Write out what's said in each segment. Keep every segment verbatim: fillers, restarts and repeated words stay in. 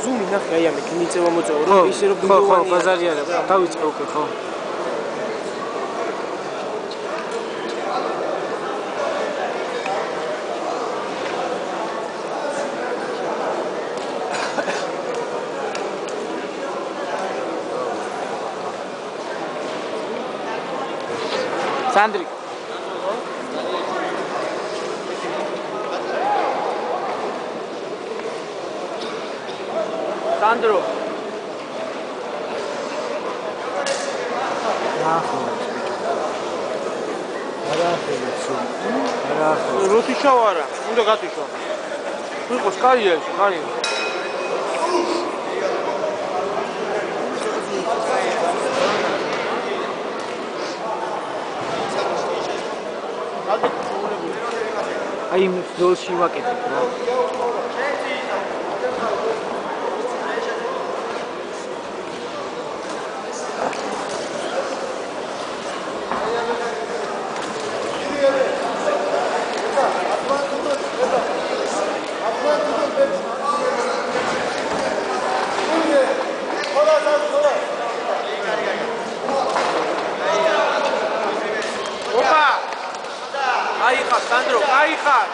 ზუმი ნახე აი ამით მიწევა მოწევა რომ ისე რომ ბინდოვანი ხო ხო ბაზარია რა დავიწყე უკვე ხო Sandri. Sandro. Naho. Arafeitsu. Arafeitsu. როთიშავა არა, უნდა გათიშო. იყოს კაია ეს, კაია. აი იმ ძოლში ვაკეთებ რა. Aijat, Sandro, aijat.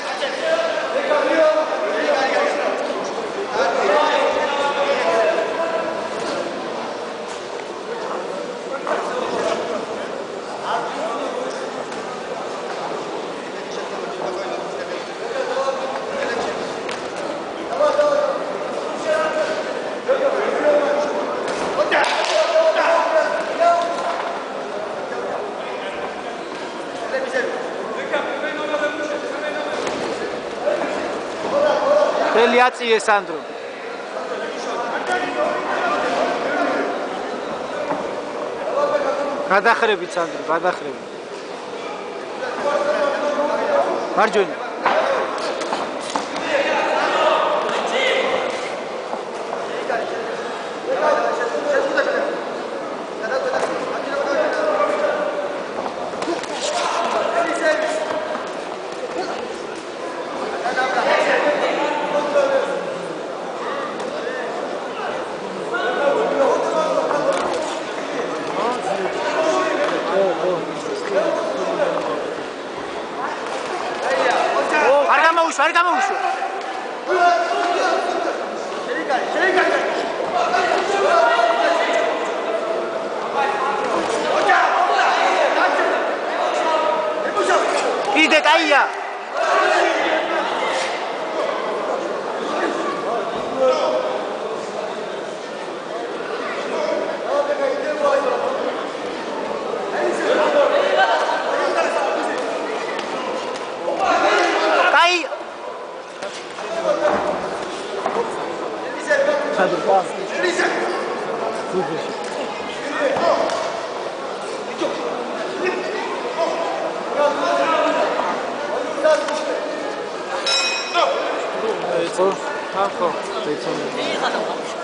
Eliație Sandro. გადახრებით Sandro, გადახრებით. მარჯვენა. არ გამოვიშვა. კიდე კაია. Sandro, qua. Oh, ah, oh,